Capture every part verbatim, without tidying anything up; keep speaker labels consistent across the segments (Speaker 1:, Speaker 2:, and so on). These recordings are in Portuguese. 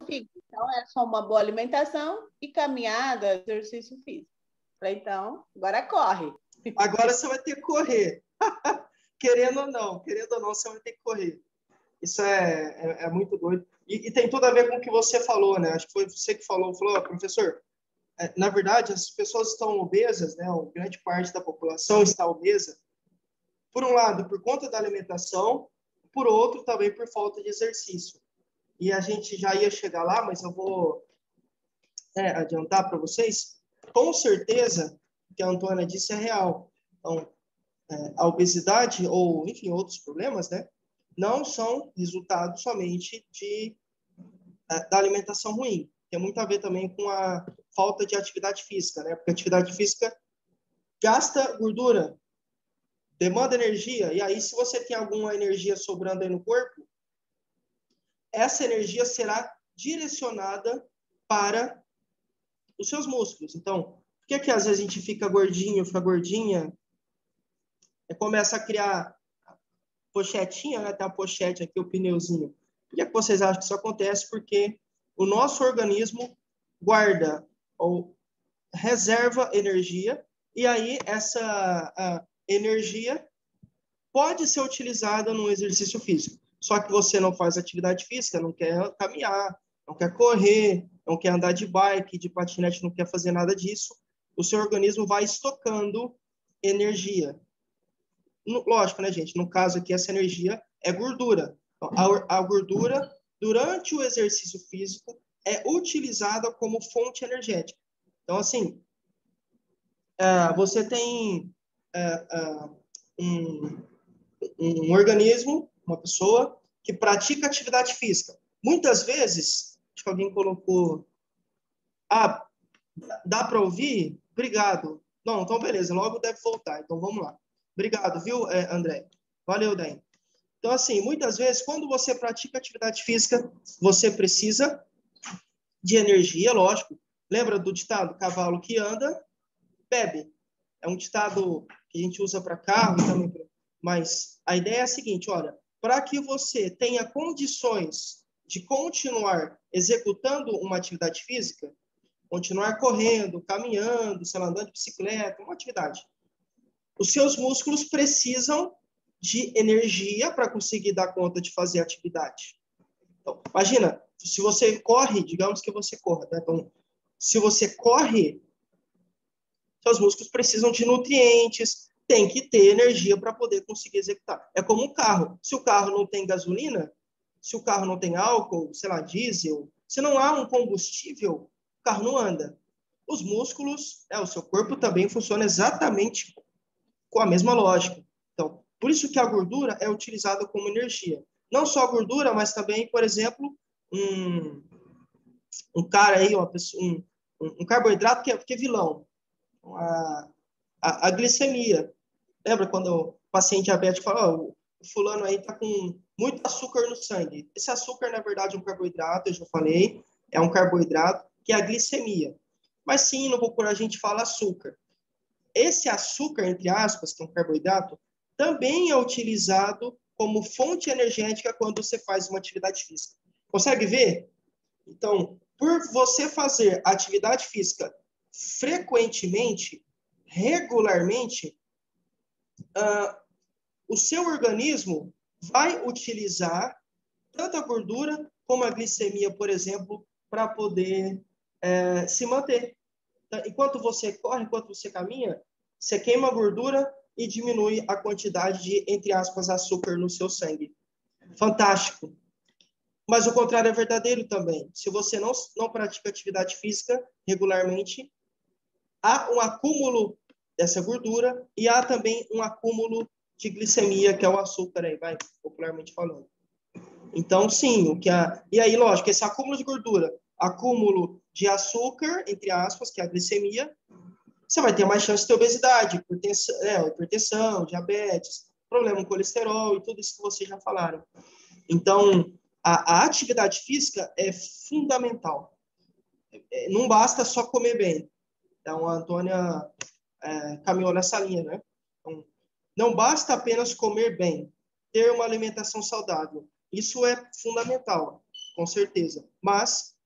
Speaker 1: fica. Então, é só uma boa alimentação e caminhada, exercício físico. Falei, então, agora corre.
Speaker 2: Agora você vai ter que correr. Querendo ou não, querendo ou não, você vai ter que correr. Isso é, é, é muito doido. E, e tem tudo a ver com o que você falou, né? Acho que foi você que falou, falou, oh, professor, é, na verdade, as pessoas estão obesas, né? Uma grande parte da população está obesa, por um lado, por conta da alimentação, por outro, também por falta de exercício. E a gente já ia chegar lá, mas eu vou é, adiantar para vocês. Com certeza, o que a Antônia disse é real. Então, é, a obesidade, ou, enfim, outros problemas, né? Não são resultado somente de, da alimentação ruim. Tem muito a ver também com a falta de atividade física, né? Porque a atividade física gasta gordura, demanda energia, e aí se você tem alguma energia sobrando aí no corpo, essa energia será direcionada para os seus músculos. Então, por que que às vezes a gente fica gordinho, fica gordinha, e começa a criar pochetinha, né? Tem a pochete aqui, o pneuzinho. Por que que vocês acham que isso acontece? Porque o nosso organismo guarda ou reserva energia, e aí essa a energia pode ser utilizada no exercício físico. Só que você não faz atividade física, não quer caminhar, não quer correr, não quer andar de bike, de patinete, não quer fazer nada disso. O seu organismo vai estocando energia. Lógico, né, gente? No caso aqui, essa energia é gordura. Então, a, a gordura, durante o exercício físico, é utilizada como fonte energética. Então, assim, uh, você tem uh, uh, um, um organismo, uma pessoa, que pratica atividade física. Muitas vezes, acho que alguém colocou, ah, dá para ouvir? Obrigado. Não, então beleza, logo deve voltar. Então, vamos lá. Obrigado, viu, André? Valeu, Dain. Então, assim, muitas vezes, quando você pratica atividade física, você precisa de energia, lógico. Lembra do ditado? Cavalo que anda, bebe. É um ditado que a gente usa para carro também, mas a ideia é a seguinte, olha, para que você tenha condições de continuar executando uma atividade física, continuar correndo, caminhando, sei lá, andando de bicicleta, uma atividade, os seus músculos precisam de energia para conseguir dar conta de fazer a atividade. Então, imagina, se você corre, digamos que você corra, né? Então, se você corre, seus músculos precisam de nutrientes, tem que ter energia para poder conseguir executar. É como um carro. Se o carro não tem gasolina, se o carro não tem álcool, sei lá, diesel, se não há um combustível, o carro não anda. Os músculos, é, o seu corpo também funciona exatamente com a mesma lógica. Então, por isso que a gordura é utilizada como energia. Não só a gordura, mas também, por exemplo, um, um cara aí, uma pessoa, um, um carboidrato que é, que é vilão. A, a, a glicemia. Lembra quando o paciente diabético fala, oh, o fulano aí está com muito açúcar no sangue. Esse açúcar, na verdade, é um carboidrato, eu já falei, é um carboidrato, que é a glicemia. Mas sim, no popular a gente fala açúcar. Esse açúcar, entre aspas, que é um carboidrato, também é utilizado como fonte energética quando você faz uma atividade física. Consegue ver? Então, por você fazer atividade física frequentemente, regularmente, uh, o seu organismo vai utilizar tanto a gordura como a glicemia, por exemplo, para poder é, se manter. Enquanto você corre, enquanto você caminha, você queima a gordura e diminui a quantidade de, entre aspas, açúcar no seu sangue. Fantástico. Mas o contrário é verdadeiro também. Se você não, não pratica atividade física regularmente, há um acúmulo dessa gordura e há também um acúmulo de glicemia, que é o açúcar aí, vai, popularmente falando. Então, sim, o que a... e aí, lógico, esse acúmulo de gordura, acúmulo de açúcar, entre aspas, que é a glicemia, você vai ter mais chance de ter obesidade, hipertensão, é, hipertensão, diabetes, problema com colesterol e tudo isso que vocês já falaram. Então, a, a atividade física é fundamental. É, não basta só comer bem. Então, a Antônia é, caminhou nessa linha, né? Então, não basta apenas comer bem, ter uma alimentação saudável. Isso é fundamental, com certeza. Mas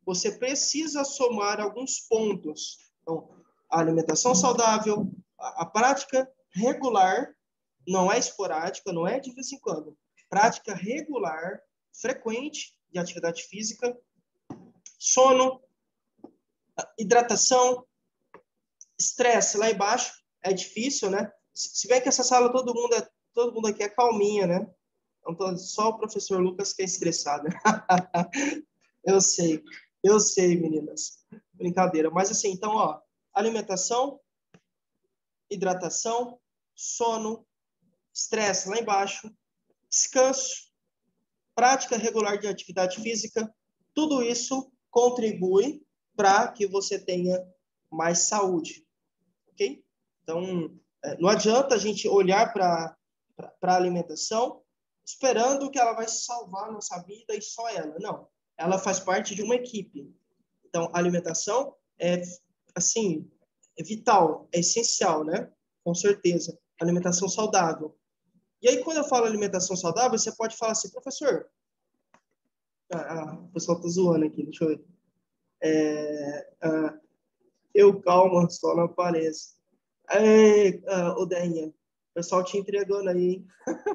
Speaker 2: você precisa somar alguns pontos. Então, a alimentação saudável, a, a prática regular, não é esporádica, não é de vez em quando. Prática regular, frequente de atividade física, sono, hidratação, estresse lá embaixo. É difícil, né? Se bem que essa sala todo mundo, é, todo mundo aqui é calminha, né? Então, só o professor Lucas que é estressado. Eu sei, eu sei, meninas. Brincadeira. Mas assim, então, ó, alimentação, hidratação, sono, estresse lá embaixo, descanso, prática regular de atividade física, tudo isso contribui para que você tenha mais saúde, ok? Então, não adianta a gente olhar para a alimentação esperando que ela vai salvar a nossa vida e só ela. Não, ela faz parte de uma equipe. Então, a alimentação é, assim, é vital, é essencial, né? Com certeza. Alimentação saudável. E aí, quando eu falo alimentação saudável, você pode falar assim, professor, ah, ah, o pessoal tá zoando aqui, deixa eu ver. É, ah, eu, calma, só não apareço. Ei, ah, o Denha, o pessoal te entregando aí, hein?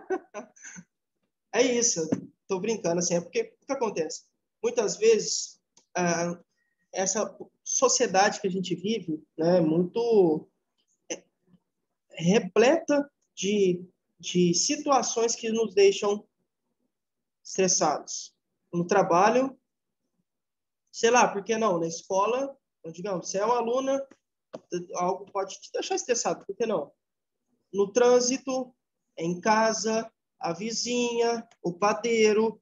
Speaker 2: É isso, tô brincando, assim, é porque o que acontece? Muitas vezes, ah, essa sociedade que a gente vive, né, muito é, repleta de, de situações que nos deixam estressados. No trabalho, sei lá, por que não? Na escola, digamos, você é uma aluna, algo pode te deixar estressado, por que não? No trânsito, em casa, a vizinha, o padeiro,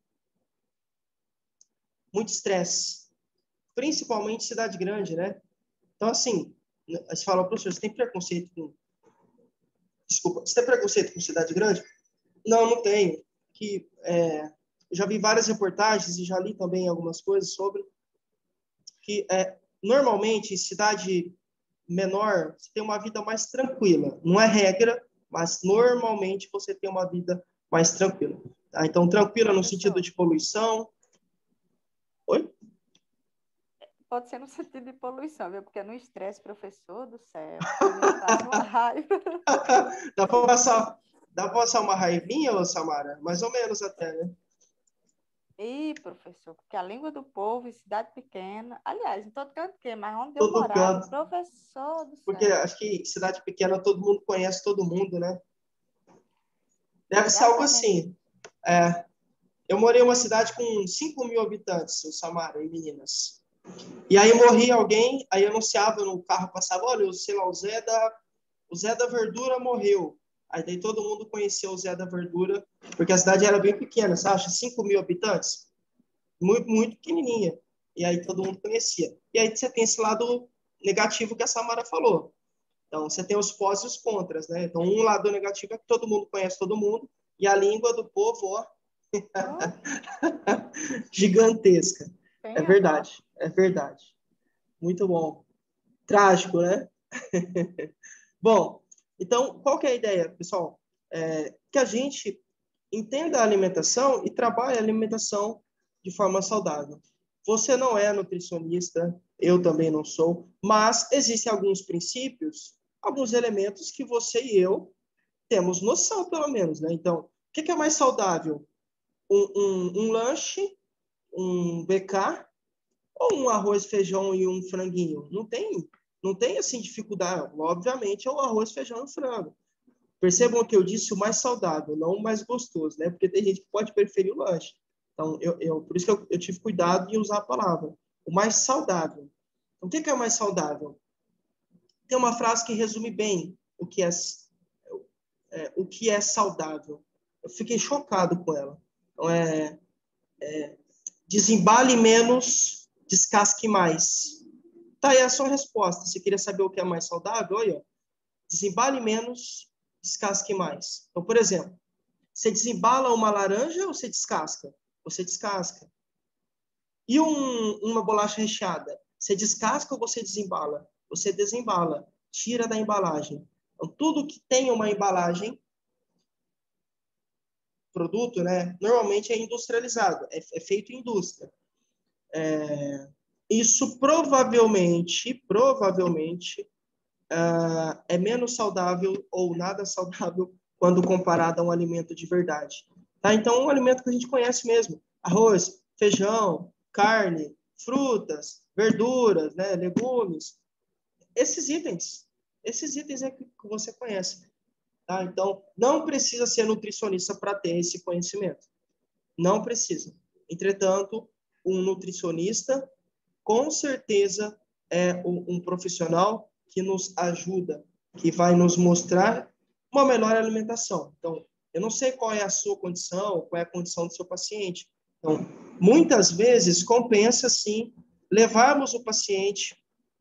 Speaker 2: muito estresse. Principalmente cidade grande, né? Então, assim, você fala, professor, você tem preconceito com... Desculpa, você tem preconceito com cidade grande? Não, não tenho. Que, é, já vi várias reportagens e já li também algumas coisas sobre que, é, normalmente, em cidade menor, você tem uma vida mais tranquila. Não é regra, mas normalmente você tem uma vida mais tranquila. Tá? Então, tranquila no sentido de poluição. Oi?
Speaker 3: Pode ser no sentido de poluição, viu? Porque no estresse, professor do céu, a gente passa uma raiva.
Speaker 2: Dá para passar, dá para passar uma raivinha, ô Samara? Mais ou menos até, né?
Speaker 3: Ih, professor, porque a língua do povo em cidade pequena, aliás, em todo canto que, mas onde eu
Speaker 2: Todo
Speaker 3: morava,
Speaker 2: canto.
Speaker 3: professor do
Speaker 2: Porque
Speaker 3: céu.
Speaker 2: acho que cidade pequena todo mundo conhece todo mundo, né? Deve ser algo
Speaker 3: Exatamente.
Speaker 2: assim. É, eu morei em uma cidade com cinco mil habitantes, o Samara, em Minas. E aí morria alguém, aí anunciava no carro, passava, olha, sei lá, o Zé da, o Zé da Verdura morreu. Aí daí todo mundo conhecia o Zé da Verdura, porque a cidade era bem pequena, você acha? cinco mil habitantes. Muito, muito pequenininha. E aí todo mundo conhecia. E aí você tem esse lado negativo que a Samara falou. Então, você tem os pós e os contras, né? Então, um lado negativo é que todo mundo conhece todo mundo, e a língua do povo, ó,
Speaker 3: Oh,
Speaker 2: gigantesca. É
Speaker 3: tem a dó.
Speaker 2: verdade, é verdade. Muito bom. Trágico, né? Bom, então, qual que é a ideia, pessoal? É que a gente entenda a alimentação e trabalhe a alimentação de forma saudável. Você não é nutricionista, eu também não sou, mas existem alguns princípios, alguns elementos que você e eu temos noção, pelo menos, né? Então, o que é mais saudável? Um, um, um lanche, um B K ou um arroz, feijão e um franguinho? Não tem, não tem assim dificuldade. Obviamente é o arroz, feijão e frango. Percebam que eu disse o mais saudável, não o mais gostoso, né? Porque tem gente que pode preferir o lanche. Então, eu, eu por isso que eu, eu tive cuidado em usar a palavra. O mais saudável. Então, o que é mais saudável? Tem uma frase que resume bem o que é, é, o que é saudável. Eu fiquei chocado com ela. Então, é, é desembale menos, descasque mais. Tá aí a sua resposta. Você queria saber o que é mais saudável? Olha, desembale menos, descasque mais. Então, por exemplo, você desembala uma laranja ou você descasca? Você descasca. E um, uma bolacha recheada? Você descasca ou você desembala? Você desembala. Tira da embalagem. Então, tudo que tem uma embalagem, produto, né, normalmente é industrializado, é, é feito em indústria. É, isso provavelmente, provavelmente, uh, é menos saudável ou nada saudável quando comparado a um alimento de verdade. Tá? Então, um alimento que a gente conhece mesmo. Arroz, feijão, carne, frutas, verduras, né, legumes. Esses itens. Esses itens é que você conhece. Tá? Então, não precisa ser nutricionista para ter esse conhecimento. Não precisa. Entretanto, um nutricionista, com certeza, é um profissional que nos ajuda, que vai nos mostrar uma melhor alimentação. Então, eu não sei qual é a sua condição, qual é a condição do seu paciente. Então, muitas vezes, compensa, sim, levarmos o paciente,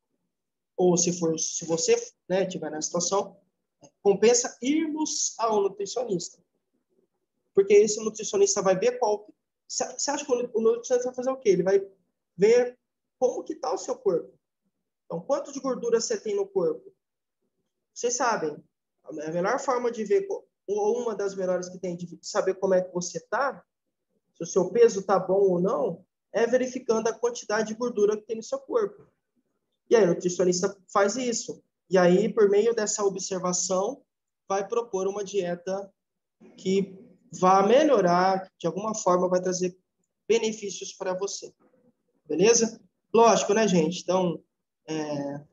Speaker 2: ou se for, se você, né, tiver na situação, compensa irmos ao nutricionista. Porque esse nutricionista vai ver qual... Você acha que o nutricionista vai fazer o quê? Ele vai ver como que está o seu corpo. Então, quanto de gordura você tem no corpo? Vocês sabem, a melhor forma de ver, ou uma das melhores que tem de saber como é que você está, se o seu peso está bom ou não, é verificando a quantidade de gordura que tem no seu corpo. E aí, o nutricionista faz isso. E aí, por meio dessa observação, vai propor uma dieta que vai melhorar, de alguma forma, vai trazer benefícios para você. Beleza? Lógico, né, gente? Então, é...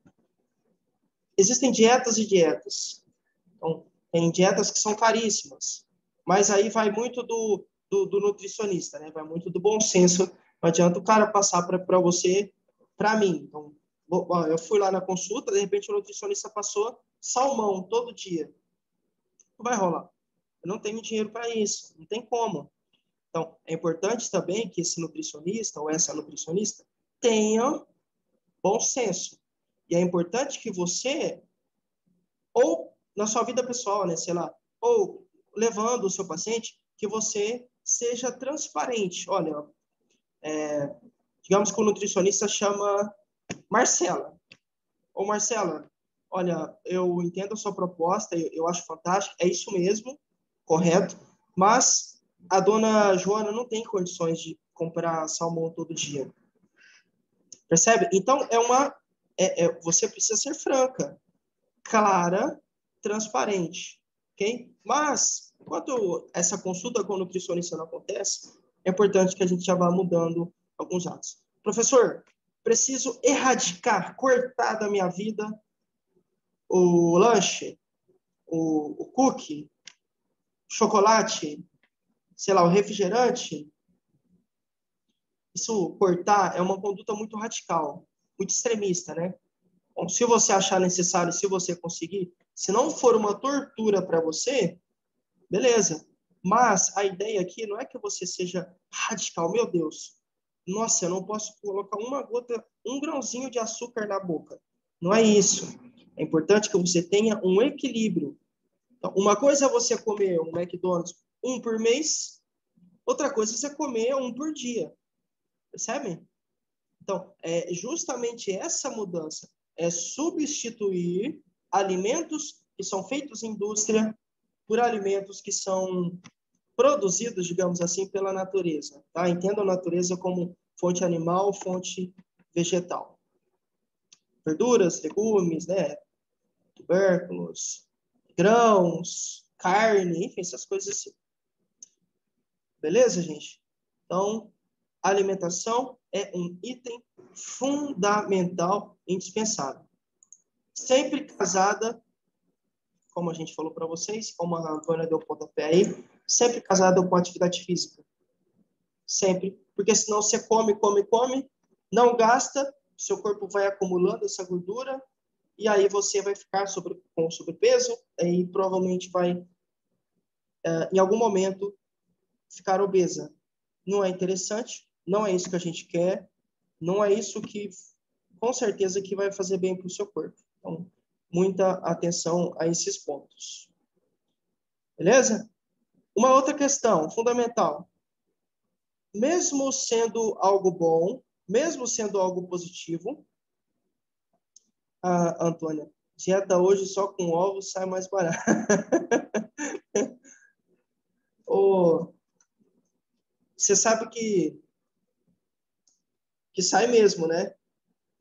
Speaker 2: existem dietas e dietas. Então, tem dietas que são caríssimas. Mas aí vai muito do, do, do nutricionista, né? Vai muito do bom senso. Não adianta o cara passar para você, para mim. Então, eu fui lá na consulta, de repente o nutricionista passou salmão todo dia. Não vai rolar. Eu não tenho dinheiro para isso. Não tem como. Então, é importante também que esse nutricionista ou essa nutricionista tenha bom senso. E é importante que você, ou na sua vida pessoal, né, sei lá, ou levando o seu paciente, que você seja transparente. Olha, é, digamos que o nutricionista chama Marcela. Ô, Marcela, olha, eu entendo a sua proposta, eu, eu acho fantástico, é isso mesmo, correto, mas a dona Joana não tem condições de comprar salmão todo dia. Percebe? Então, é uma, é, é, você precisa ser franca, clara, transparente, ok? Mas, enquanto essa consulta com o nutricionista não acontece, é importante que a gente já vá mudando alguns atos. Professor, preciso erradicar, cortar da minha vida o lanche, o, o cookie, chocolate, sei lá, o refrigerante. Isso, cortar, é uma conduta muito radical, muito extremista, né? Bom, se você achar necessário, se você conseguir, se não for uma tortura para você, beleza. Mas a ideia aqui não é que você seja radical. Meu Deus, nossa, eu não posso colocar uma gota, um grãozinho de açúcar na boca. Não é isso. É importante que você tenha um equilíbrio. Então, uma coisa é você comer um McDonald's um por mês, outra coisa é você comer um por dia. Percebem? Então, é justamente essa mudança. É substituir alimentos que são feitos em indústria por alimentos que são produzidos, digamos assim, pela natureza. Tá? Entenda a natureza como fonte animal, fonte vegetal. Verduras, legumes, né? Tubérculos, grãos, carne, enfim, essas coisas assim. Beleza, gente? Então, a alimentação é um item fundamental, indispensável. Sempre casada, como a gente falou para vocês, como a Antônia deu pontapé aí, sempre casada com atividade física. Sempre. Porque senão você come, come, come, não gasta, seu corpo vai acumulando essa gordura, e aí você vai ficar sobre, com sobrepeso, e provavelmente vai, uh, em algum momento, ficar obesa. Não é interessante, não é isso que a gente quer, não é isso que, com certeza, que vai fazer bem para o seu corpo. Então, muita atenção a esses pontos. Beleza? Uma outra questão fundamental. Mesmo sendo algo bom, mesmo sendo algo positivo, ah, Antônia, dieta hoje só com ovos sai mais barato. oh, você sabe que, que sai mesmo, né?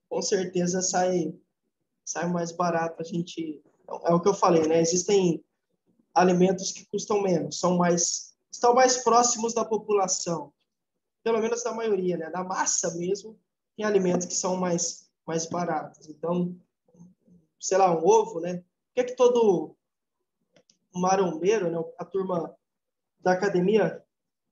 Speaker 2: com certeza sai, sai mais barato a gente... É o que eu falei, né? Existem alimentos que custam menos, são mais, estão mais próximos da população, pelo menos da maioria, né? Da massa mesmo, tem alimentos que são mais, mais baratos. Então, sei lá, um ovo, né? Por que que todo marombeiro, né? A turma da academia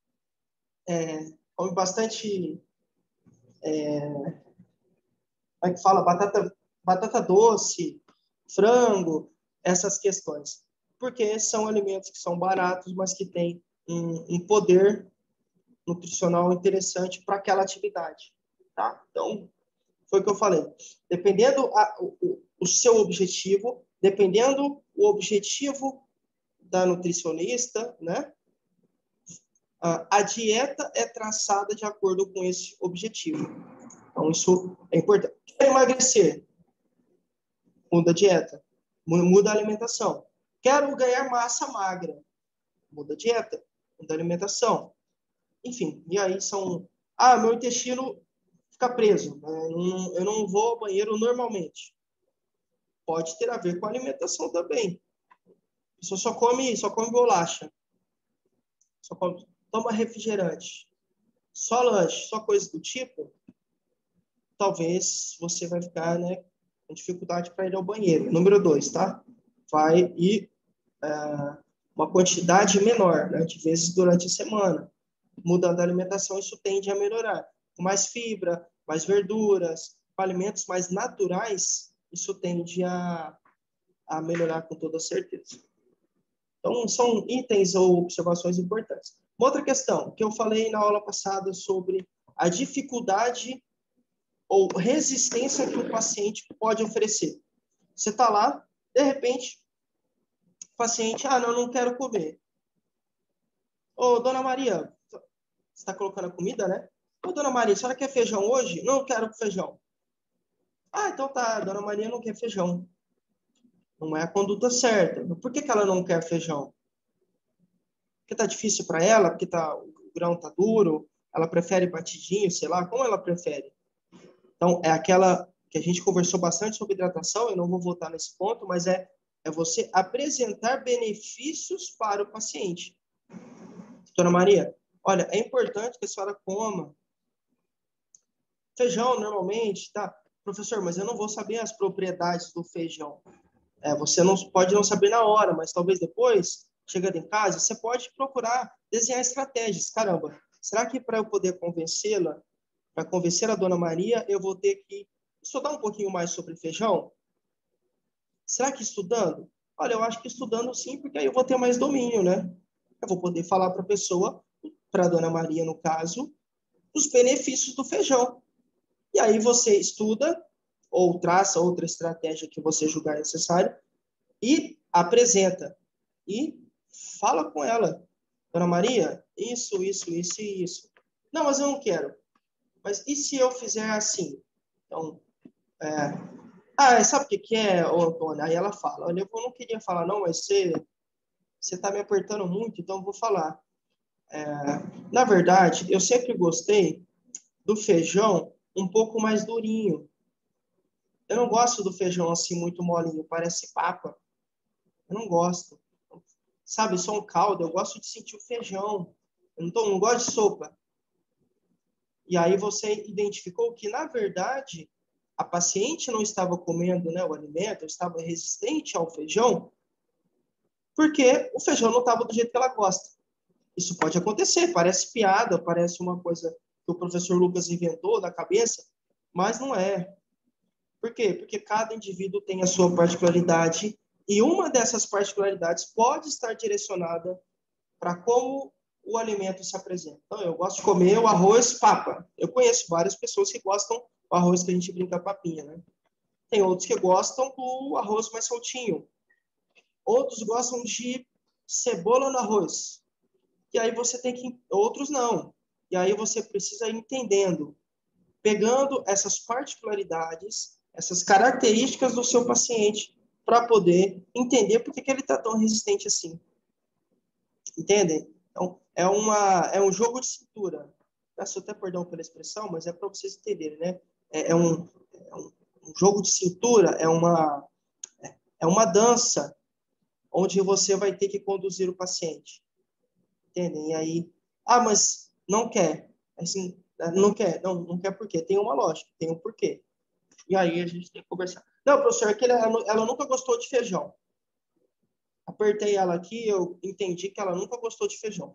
Speaker 2: é, come bastante, é, como é que fala? Batata, batata doce, frango, essas questões. Porque são alimentos que são baratos, mas que têm um, um poder nutricional interessante para aquela atividade, tá? Então, foi o que eu falei. Dependendo a, o, o seu objetivo, dependendo o objetivo da nutricionista, né? A, a dieta é traçada de acordo com esse objetivo. Então, isso é importante. Quer emagrecer? Muda a dieta. Muda a alimentação. Quero ganhar massa magra? Muda a dieta. Muda a alimentação. Enfim, e aí são... Ah, meu intestino fica preso. Né? Eu, não, eu não vou ao banheiro normalmente. Pode ter a ver com a alimentação também. A pessoa só come, só come bolacha. Só come, toma refrigerante. Só lanche, só coisa do tipo. Talvez você vai ficar, né, com dificuldade para ir ao banheiro. Número dois, tá? Vai ir é, uma quantidade menor, né, de vezes durante a semana. Mudando a alimentação, isso tende a melhorar. Com mais fibra, mais verduras, com alimentos mais naturais, isso tende a, a melhorar com toda certeza. Então, são itens ou observações importantes. Uma outra questão, que eu falei na aula passada sobre a dificuldade ou resistência que o paciente pode oferecer. Você está lá, de repente, o paciente, ah, não, não quero comer. Ô, dona Maria, você está colocando a comida, né? Ô, dona Maria, a senhora quer feijão hoje? Não quero feijão. Ah, então tá, dona Maria não quer feijão. Não é a conduta certa. Por que que ela não quer feijão? Porque tá difícil para ela, porque tá, o grão tá duro, ela prefere batidinho, sei lá, como ela prefere. Então, é aquela que a gente conversou bastante sobre hidratação, eu não vou voltar nesse ponto, mas é, é você apresentar benefícios para o paciente. Dona Maria, olha, é importante que a senhora coma feijão normalmente, tá? Professor, mas eu não vou saber as propriedades do feijão. É, você não pode não saber na hora, mas talvez depois, chegando em casa, você pode procurar desenhar estratégias. Caramba, será que para eu poder convencê-la, para convencer a Dona Maria, eu vou ter que estudar um pouquinho mais sobre feijão? Será que estudando? Olha, eu acho que estudando sim, porque aí eu vou ter mais domínio, né? Eu vou poder falar para a pessoa, para a Dona Maria, no caso, os benefícios do feijão. E aí você estuda, ou traça outra estratégia que você julgar necessário, e apresenta. E fala com ela. Dona Maria, isso, isso, isso e isso. Não, mas eu não quero. Mas e se eu fizer assim? Então, é... ah, sabe o que, que é, ô, Antônia? Aí ela fala, olha, eu não queria falar não, mas você você está me apertando muito, então eu vou falar. É... Na verdade, eu sempre gostei do feijão um pouco mais durinho. Eu não gosto do feijão assim muito molinho, parece papa. Eu não gosto. Sabe, só um caldo, eu gosto de sentir o feijão. Eu não, tô, não gosto de sopa. E aí você identificou que, na verdade, a paciente não estava comendo, né, o alimento, estava resistente ao feijão, porque o feijão não estava do jeito que ela gosta. Isso pode acontecer, parece piada, parece uma coisa que o professor Lucas inventou da cabeça, mas não é. Por quê? Porque cada indivíduo tem a sua particularidade e uma dessas particularidades pode estar direcionada para como o alimento se apresenta. Então, eu gosto de comer o arroz papa. Eu conheço várias pessoas que gostam do arroz que a gente brinca papinha, né? Tem outros que gostam do arroz mais soltinho. Outros gostam de cebola no arroz. E aí você tem que... Outros não. E aí você precisa ir entendendo, pegando essas particularidades, essas características do seu paciente, para poder entender por que, que ele está tão resistente assim. Entendem? Então, é, uma, é um jogo de cintura. Peço até perdão pela expressão, mas é para vocês entenderem, né? É, é, um, é um jogo de cintura é uma, é uma dança onde você vai ter que conduzir o paciente. Entendem? E aí, ah, mas não quer. Assim, não quer. Não, não quer por quê? Tem uma lógica, tem um porquê. E aí a gente tem que conversar. Não, professor, é que ela, ela nunca gostou de feijão. Apertei ela aqui, eu entendi que ela nunca gostou de feijão.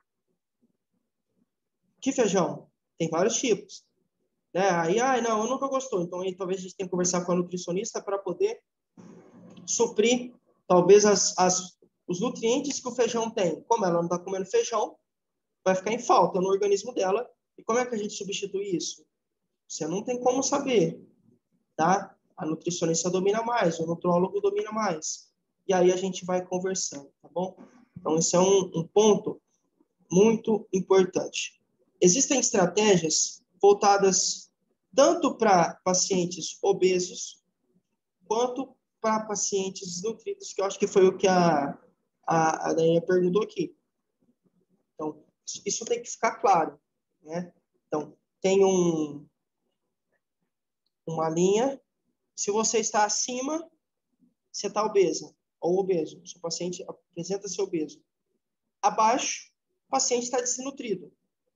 Speaker 2: Que feijão? Tem vários tipos. Né? Aí, ah, não, eu nunca gostou. Então, aí, talvez a gente tenha que conversar com a nutricionista para poder suprir, talvez, as, as, os nutrientes que o feijão tem. Como ela não está comendo feijão, vai ficar em falta no organismo dela. E como é que a gente substitui isso? Você não tem como saber, tá? A nutricionista domina mais, o nutrólogo domina mais. E aí a gente vai conversando, tá bom? Então, esse é um, um ponto muito importante. Existem estratégias voltadas tanto para pacientes obesos quanto para pacientes desnutridos, que eu acho que foi o que a, a, a Daniela perguntou aqui. Então, isso tem que ficar claro, né? Então, tem um, uma linha. Se você está acima, você está obesa ou obeso. Seu paciente apresenta ser obeso. Abaixo, o paciente está desnutrido.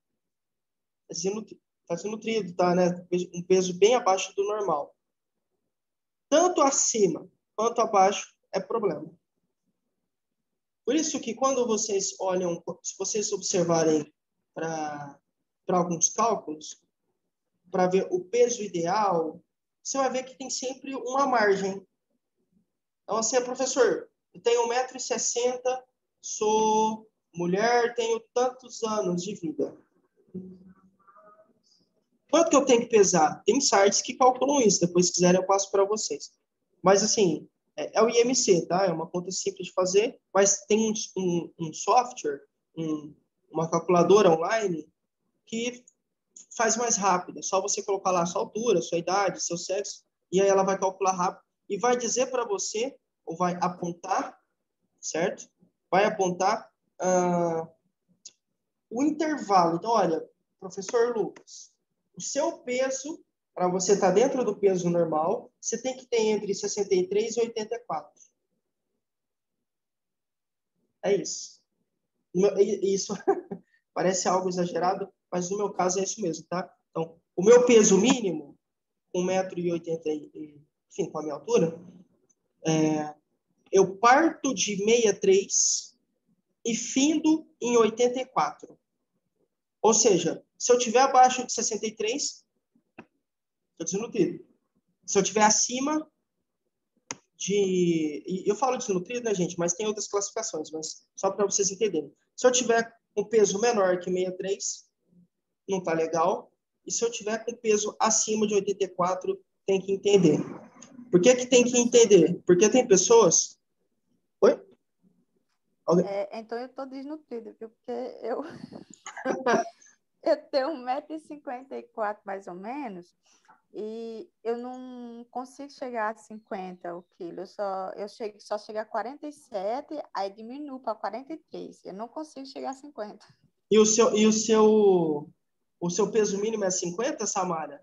Speaker 2: Está desnutrido, está, né? Um peso bem abaixo do normal. Tanto acima quanto abaixo é problema. Por isso que quando vocês olham, se vocês observarem para alguns cálculos, para ver o peso ideal, você vai ver que tem sempre uma margem. Então, assim, professor, eu tenho um metro e sessenta, sou mulher, tenho tantos anos de vida. Quanto que eu tenho que pesar? Tem sites que calculam isso, depois se quiserem eu passo para vocês. Mas, assim, é, é o I M C, tá? É uma conta simples de fazer, mas tem um, um, um software, um, uma calculadora online que faz mais rápido. É só você colocar lá a sua altura, sua idade, seu sexo, e aí ela vai calcular rápido e vai dizer para você, ou vai apontar, certo? Vai apontar uh, o intervalo. Então, olha, professor Lucas, o seu peso, para você estar tá dentro do peso normal, você tem que ter entre sessenta e três e oitenta e quatro. É isso. Isso parece algo exagerado, mas no meu caso é isso mesmo, tá? Então, o meu peso mínimo, um metro e oitenta, enfim, com a minha altura, é, eu parto de sessenta e três e findo em oitenta e quatro. Ou seja, se eu tiver abaixo de sessenta e três, estou desnutrido. Se eu tiver acima de... E eu falo desnutrido, né, gente? Mas tem outras classificações, mas só para vocês entenderem. Se eu tiver um peso menor que sessenta e três, não está legal. E se eu tiver com peso acima de oitenta e quatro, tem que entender. Por que que tem que entender? Porque tem pessoas... Oi?
Speaker 3: É, então eu estou desnutrida, viu? Porque eu... eu tenho um metro e cinquenta e quatro, mais ou menos, e eu não consigo chegar a cinquenta o quilo. Eu só, eu chego, só chego a quarenta e sete, aí diminuo para quarenta e três. Eu não consigo chegar a cinquenta.
Speaker 2: E o seu, e o seu, o seu peso mínimo é cinquenta, Samara?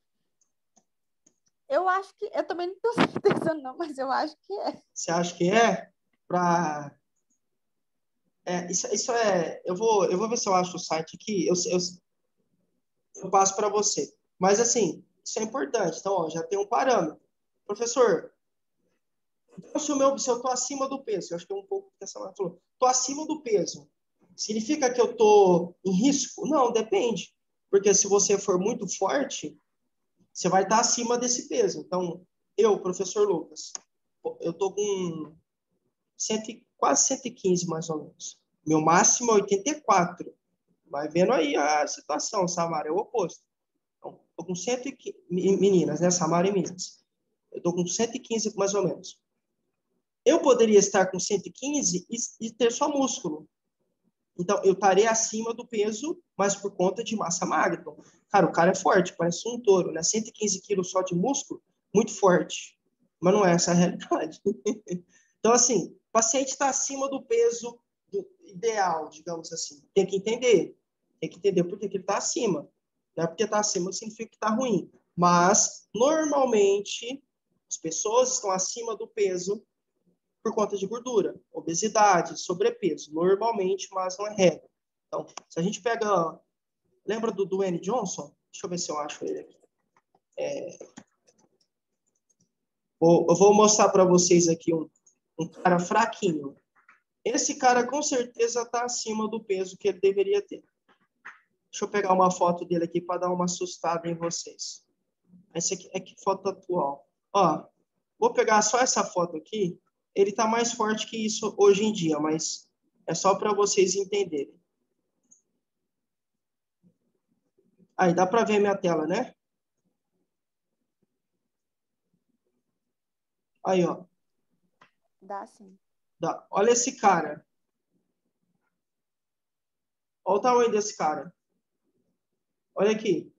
Speaker 3: Eu acho que... Eu também não tenho certeza, não, mas eu acho que é.
Speaker 2: Você acha que é? Pra... É, isso, isso é... Eu vou, eu vou ver se eu acho o site aqui. Eu, eu, eu passo para você. Mas, assim, isso é importante. Então, ó, já tem um parâmetro. Professor, então, se, o meu, se eu estou acima do peso, eu acho que é um pouco que a Samara falou, estou acima do peso, significa que eu estou em risco? Não, depende. Porque se você for muito forte, você vai estar acima desse peso. Então, eu, professor Lucas, eu estou com cem, quase cento e quinze, mais ou menos. Meu máximo é oitenta e quatro. Vai vendo aí a situação, Samara, é o oposto. Então, estou com cento e quinze, meninas, né? Samara e meninas. Eu estou com cento e quinze, mais ou menos. Eu poderia estar com cento e quinze e, e ter só músculo. Então, eu estaria acima do peso, mas por conta de massa magra. Então, cara, o cara é forte, parece um touro, né? cento e quinze quilos só de músculo, muito forte. Mas não é essa a realidade. Então, assim, o paciente está acima do peso do ideal, digamos assim. Tem que entender. Tem que entender por que, que ele está acima. Não é porque está acima significa que está ruim. Mas, normalmente, as pessoas estão acima do peso por conta de gordura, obesidade, sobrepeso. Normalmente, mas não é regra. Então, se a gente pega... Lembra do Dwayne Johnson? Deixa eu ver se eu acho ele aqui. É, vou, eu vou mostrar para vocês aqui um, um cara fraquinho. Esse cara, com certeza, está acima do peso que ele deveria ter. Deixa eu pegar uma foto dele aqui para dar uma assustada em vocês. Essa aqui é que foto atual. Ó, vou pegar só essa foto aqui. Ele está mais forte que isso hoje em dia, mas é só para vocês entenderem. Aí, dá para ver minha tela, né? Aí, ó.
Speaker 3: Dá sim.
Speaker 2: Dá. Olha esse cara. Olha o tamanho desse cara. Olha aqui.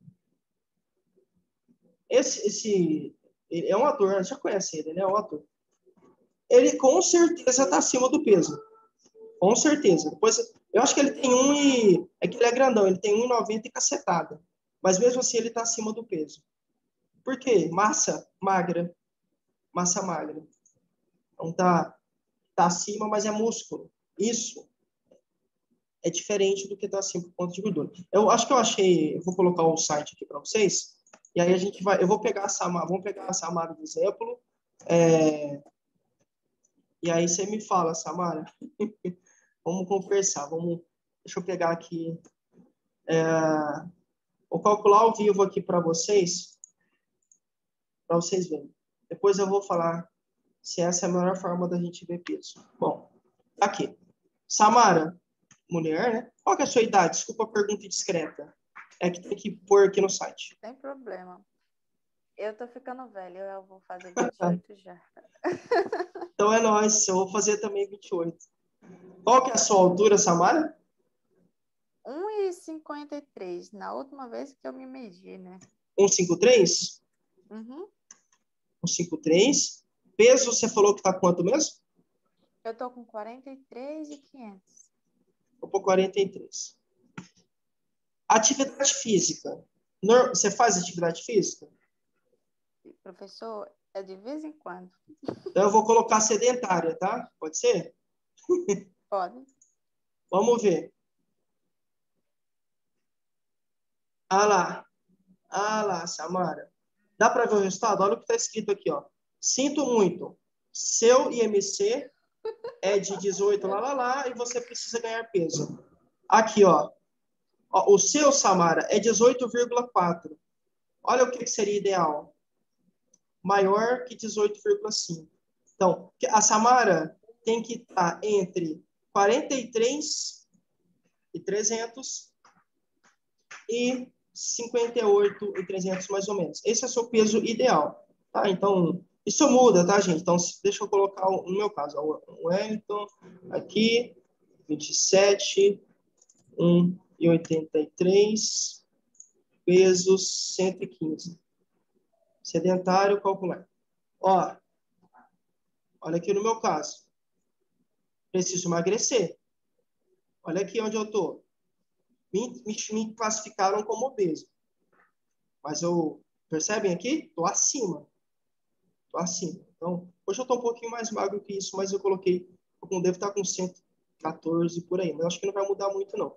Speaker 2: Esse, esse ele é um ator, você já conhece ele, né? É um ator. Ele com certeza está acima do peso. Com certeza. Depois, eu acho que ele tem um e... É que ele é grandão, ele tem um e noventa e cacetada. Mas mesmo assim ele está acima do peso. Por quê? Massa magra. Massa magra. Então tá, tá acima, mas é músculo. Isso é diferente do que está acima por conta de gordura. Eu acho que eu achei... Eu vou colocar o site aqui para vocês. E aí a gente vai... Eu vou pegar a Samara, vamos pegar a Samara de exemplo. É... E aí você me fala, Samara. Vamos conversar. Vamos... Deixa eu pegar aqui... É... Vou calcular ao vivo aqui para vocês, para vocês verem. Depois eu vou falar se essa é a melhor forma da gente ver peso. Bom, aqui. Samara, mulher, né? Qual que é a sua idade? Desculpa a pergunta indiscreta. É que tem que pôr aqui no site.
Speaker 3: Sem problema. Eu tô ficando velha, eu vou fazer vinte e oito já.
Speaker 2: Então é nóis, eu vou fazer também vinte e oito. Qual que é a sua altura, Samara?
Speaker 3: um e cinquenta e três, na última vez que eu me medi, né?
Speaker 2: um e cinquenta e três?
Speaker 3: Uhum.
Speaker 2: um e cinquenta e três. Peso, você falou que tá quanto mesmo?
Speaker 3: Eu tô com quarenta e três e quinhentos.
Speaker 2: Vou pôr quarenta e três. Atividade física. Você faz atividade física?
Speaker 3: Professor, é de vez em quando.
Speaker 2: Então eu vou colocar sedentária, tá? Pode ser?
Speaker 3: Pode.
Speaker 2: Vamos ver. Ah lá. Ah lá, Samara. Dá para ver o resultado? Olha o que está escrito aqui, ó. Sinto muito. Seu I M C é de dezoito, lá, lá, lá, e você precisa ganhar peso. Aqui, ó. Ó, o seu, Samara, é dezoito vírgula quatro. Olha o que seria ideal. Maior que dezoito vírgula cinco. Então, a Samara tem que estar entre quarenta e três e trezentos e cinquenta e oito e trezentos, mais ou menos. Esse é o seu peso ideal, tá? Então, isso muda, tá, gente? Então, deixa eu colocar no meu caso, o Wellington, aqui, vinte e sete, um e oitenta e três, peso cento e quinze. Sedentário, calcular. Ó, olha aqui no meu caso. Preciso emagrecer. Olha aqui onde eu estou. Me, me, me classificaram como obeso. Mas eu... Percebem aqui? Estou acima. Estou acima. Então, hoje eu estou um pouquinho mais magro que isso, mas eu coloquei... Eu devo estar com cento e quatorze por aí. Mas eu acho que não vai mudar muito, não.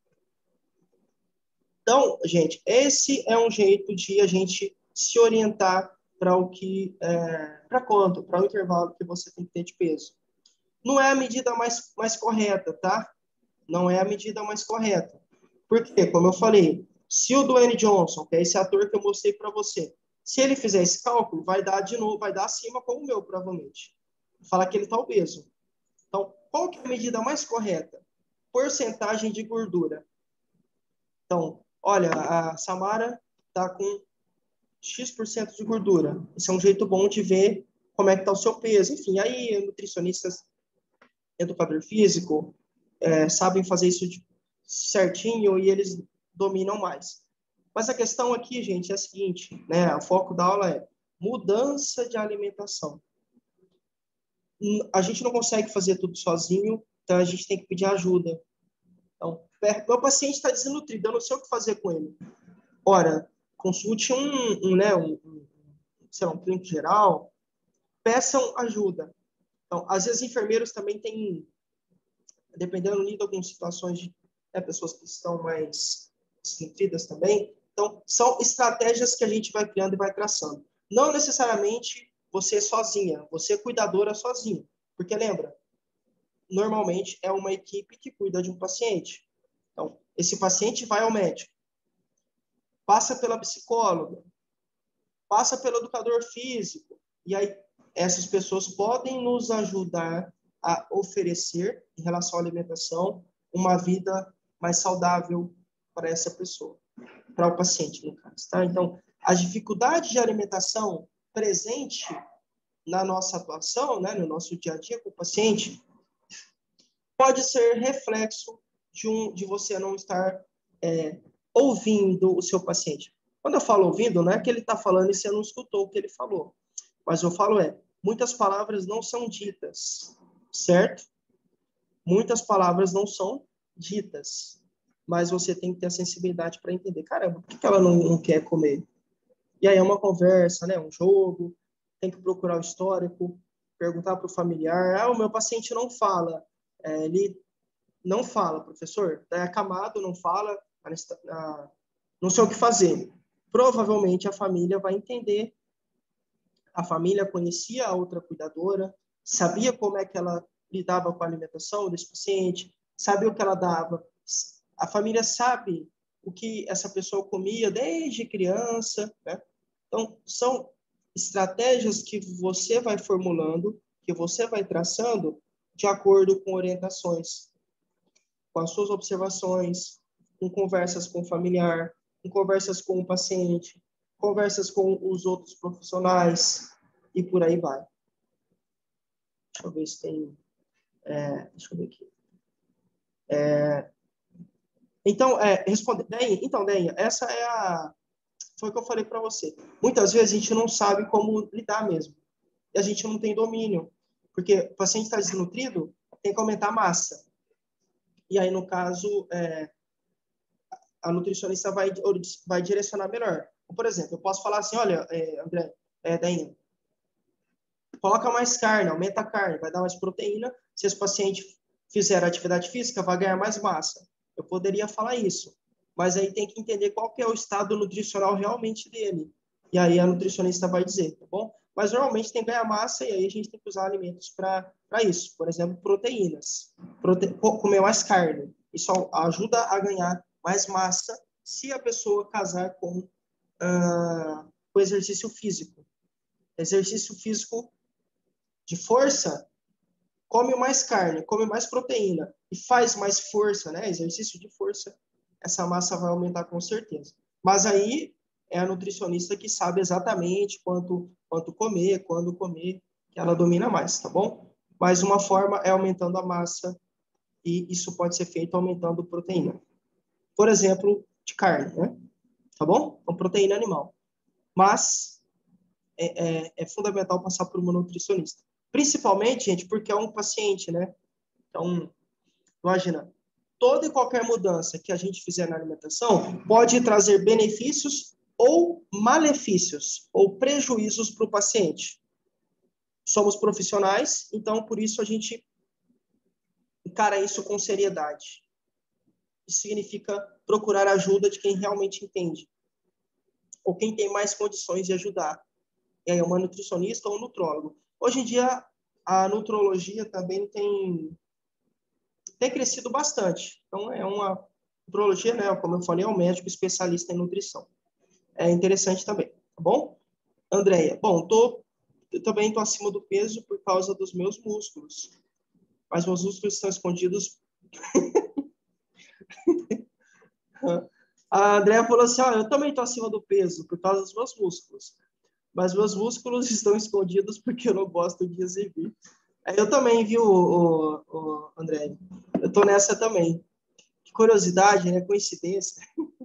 Speaker 2: Então, gente, esse é um jeito de a gente se orientar para o que... É, para quanto? Para o intervalo que você tem que ter de peso. Não é a medida mais, mais correta, tá? Não é a medida mais correta. Porque, como eu falei, se o Dwayne Johnson, que é esse ator que eu mostrei para você, se ele fizer esse cálculo, vai dar de novo, vai dar acima como o meu, provavelmente. Falar que ele está obeso. Então, qual que é a medida mais correta? Porcentagem de gordura. Então, olha, a Samara está com X% de gordura. Esse é um jeito bom de ver como é que está o seu peso. Enfim, aí nutricionistas, educador físico, é, sabem fazer isso de certinho e eles dominam mais. Mas a questão aqui, gente, é a seguinte, né? O foco da aula é mudança de alimentação. A gente não consegue fazer tudo sozinho, então a gente tem que pedir ajuda. Então, meu paciente está desnutrido, eu não sei o que fazer com ele. Ora, consulte um, um, né, um, um, sei lá, um clínico geral, peçam ajuda. Então, às vezes, enfermeiros também têm, dependendo do nível de algumas situações, de né, pessoas que estão mais desnutridas também. Então, são estratégias que a gente vai criando e vai traçando. Não necessariamente você sozinha, você cuidadora sozinha. Porque, lembra, normalmente é uma equipe que cuida de um paciente. Então, esse paciente vai ao médico, passa pela psicóloga, passa pelo educador físico, e aí essas pessoas podem nos ajudar a oferecer, em relação à alimentação, uma vida mais saudável para essa pessoa, para o paciente, no caso. Tá? Então, as dificuldades de alimentação presente na nossa atuação, né, no nosso dia a dia com o paciente, pode ser reflexo de, um, de você não estar é, ouvindo o seu paciente. Quando eu falo ouvindo, não é que ele está falando e você não escutou o que ele falou. Mas eu falo é, muitas palavras não são ditas, certo? Muitas palavras não são ditas, mas você tem que ter a sensibilidade para entender, caramba, por que ela não, não quer comer? E aí é uma conversa, né? Um jogo, tem que procurar o histórico, perguntar para o familiar, ah, o meu paciente não fala, é, ele não fala, professor, é acamado, não fala, não sei o que fazer. Provavelmente a família vai entender. A família conhecia a outra cuidadora, sabia como é que ela lidava com a alimentação desse paciente, sabia o que ela dava. A família sabe o que essa pessoa comia desde criança, né? Então, são estratégias que você vai formulando, que você vai traçando de acordo com orientações, com as suas observações, com conversas com o familiar, com conversas com o paciente, conversas com os outros profissionais e por aí vai. Deixa eu ver se tem... É, deixa eu ver aqui. É, então, é, responder... Deia, então, Deia, essa é a... Foi o que eu falei para você. Muitas vezes a gente não sabe como lidar mesmo. E a gente não tem domínio. Porque o paciente está desnutrido, tem que aumentar a massa. E aí, no caso, é, a nutricionista vai, vai direcionar melhor. Por exemplo, eu posso falar assim, olha, é, André, é, Dainha, coloca mais carne, aumenta a carne, vai dar mais proteína. Se esse paciente fizer atividade física, vai ganhar mais massa. Eu poderia falar isso. Mas aí tem que entender qual que é o estado nutricional realmente dele. E aí a nutricionista vai dizer, tá bom? Mas normalmente tem que ganhar massa e aí a gente tem que usar alimentos para isso. Por exemplo, proteínas. Prote... Comer mais carne. Isso ajuda a ganhar mais massa se a pessoa casar com uh, o exercício físico. Exercício físico de força, come mais carne, come mais proteína e faz mais força, né? Exercício de força, essa massa vai aumentar com certeza. Mas aí é a nutricionista que sabe exatamente quanto, quanto comer, quando comer, que ela domina mais, tá bom? Mas uma forma é aumentando a massa e isso pode ser feito aumentando proteína. Por exemplo, de carne, né? Tá bom? Então, proteína animal. Mas é, é, é fundamental passar por uma nutricionista. Principalmente, gente, porque é um paciente, né? Então, imagina, toda e qualquer mudança que a gente fizer na alimentação pode trazer benefícios ou malefícios, ou prejuízos para o paciente. Somos profissionais, então, por isso, a gente encara isso com seriedade. Isso significa procurar ajuda de quem realmente entende, ou quem tem mais condições de ajudar. E aí, uma nutricionista ou um nutrólogo. Hoje em dia, a nutrologia também tem, tem crescido bastante. Então, é uma nutrologia, né? Como eu falei, é um médico especialista em nutrição. É interessante também, tá bom? Andréia, bom, tô, eu também estou acima do peso por causa dos meus músculos. Mas meus músculos estão escondidos. A Andréia falou assim, ó, eu também estou acima do peso por causa dos meus músculos. Mas meus músculos estão escondidos porque eu não gosto de exibir. Eu também, viu, o, o, o André? Eu tô nessa também. Que curiosidade, né? Coincidência.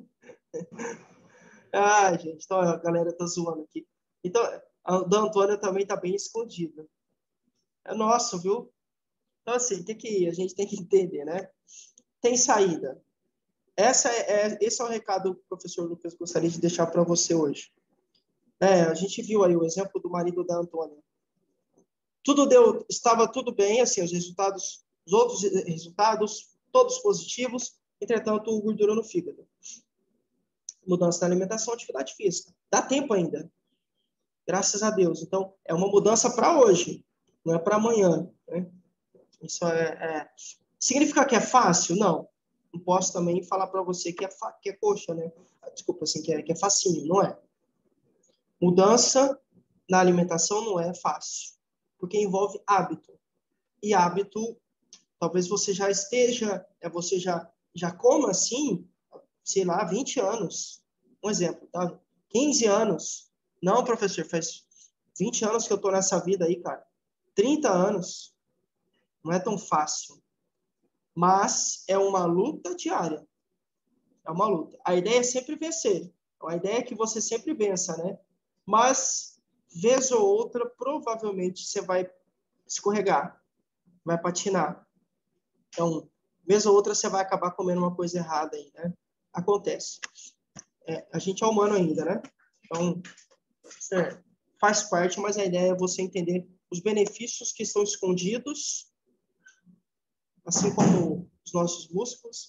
Speaker 2: Ah, gente, então a galera tá zoando aqui. Então, a da Antônia também tá bem escondida. É nosso, viu? Então, assim, o que, que a gente tem que entender, né? Tem saída. essa é, é, esse é o recado que o professor Lucas gostaria de deixar para você hoje. É, a gente viu aí o exemplo do marido da Antônia. Tudo deu, estava tudo bem, assim, os resultados, os outros resultados, todos positivos, entretanto, o gordura no fígado. Mudança na alimentação, atividade física. Dá tempo ainda. Graças a Deus. Então, é uma mudança para hoje, não é para amanhã, né? Isso é, é... Significa que é fácil? Não. Não posso também falar para você que é, fa... que é coxa, né? Desculpa, assim, que é, que é facinho. Não é. Mudança na alimentação não é fácil, porque envolve hábito. E hábito, talvez você já esteja, é, você já, já coma assim, sei lá, vinte anos. Um exemplo, tá? quinze anos. Não, professor, faz vinte anos que eu tô nessa vida aí, cara. trinta anos. Não é tão fácil. Mas é uma luta diária. É uma luta. A ideia é sempre vencer. A ideia é que você sempre vença, né? Mas, vez ou outra, provavelmente você vai escorregar, vai patinar. Então, vez ou outra, você vai acabar comendo uma coisa errada aí, né? Acontece. É, a gente é humano ainda, né? Então, é, faz parte, mas a ideia é você entender os benefícios que estão escondidos, assim como os nossos músculos,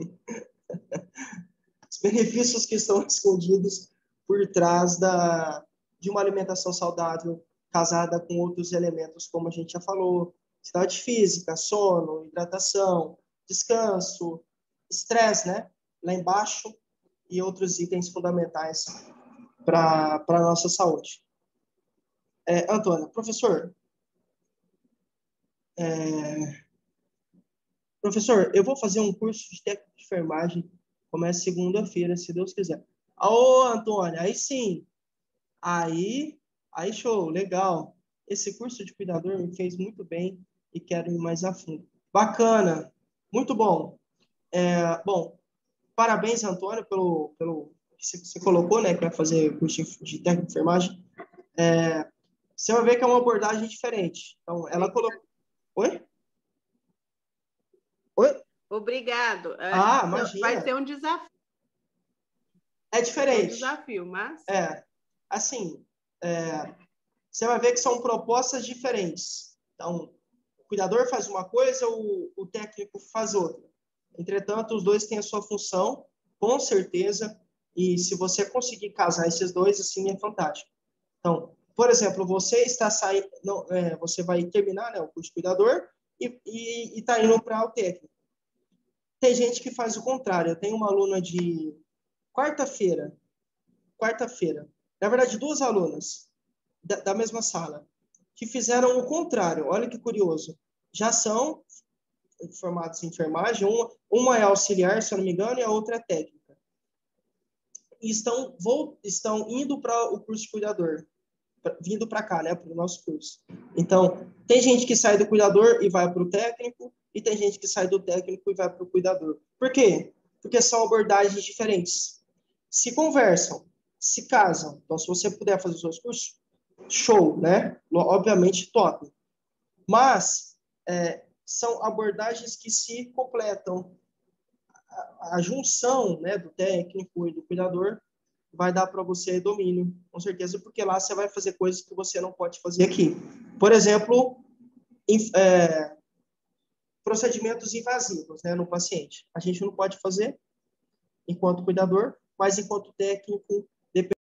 Speaker 2: os benefícios que estão escondidos por trás da, de uma alimentação saudável, casada com outros elementos, como a gente já falou, atividade física, sono, hidratação, descanso, estresse, né? Lá embaixo, e outros itens fundamentais para a nossa saúde. É, Antônia, professor, é, professor, eu vou fazer um curso de técnico de enfermagem, começa segunda-feira, se Deus quiser. Ô, Antônia, aí sim, aí, aí show, legal. Esse curso de cuidador me fez muito bem e quero ir mais a fundo. Bacana, muito bom. É, bom, parabéns, Antônio, pelo, pelo que você colocou, né, que vai fazer curso de técnico de enfermagem. É, você vai ver que é uma abordagem diferente. Então, ela colocou... Oi? Oi?
Speaker 1: Obrigado.
Speaker 2: Ah,
Speaker 1: Vai
Speaker 2: imagina.
Speaker 1: ser um desafio.
Speaker 2: É
Speaker 1: Vai ser um
Speaker 2: diferente.
Speaker 1: desafio, mas...
Speaker 2: É, assim, é, você vai ver que são propostas diferentes. Então, o cuidador faz uma coisa, o, o técnico faz outra. Entretanto, os dois têm a sua função, com certeza, e se você conseguir casar esses dois, assim, é fantástico. Então, por exemplo, você está saindo, não, é, você vai terminar, né, o curso de cuidador e está indo para o técnico. Tem gente que faz o contrário. Eu tenho uma aluna de quarta-feira, quarta-feira, na verdade, duas alunas da, da mesma sala, que fizeram o contrário. Olha que curioso. Já são formados em enfermagem, uma, uma é auxiliar, se eu não me engano, e a outra é técnica. E estão, vou, estão indo para o curso de cuidador, pra, vindo para cá, né, para o nosso curso. Então, tem gente que sai do cuidador e vai para o técnico, e tem gente que sai do técnico e vai para o cuidador. Por quê? Porque são abordagens diferentes. Se conversam, se casam. Então, se você puder fazer os seus cursos, show, né? Obviamente, top. Mas, é, são abordagens que se completam. A, a junção, né, do técnico e do cuidador vai dar para você domínio, com certeza, porque lá você vai fazer coisas que você não pode fazer aqui. Por exemplo, in, é, procedimentos invasivos, né, no paciente. A gente não pode fazer enquanto cuidador, mas enquanto técnico,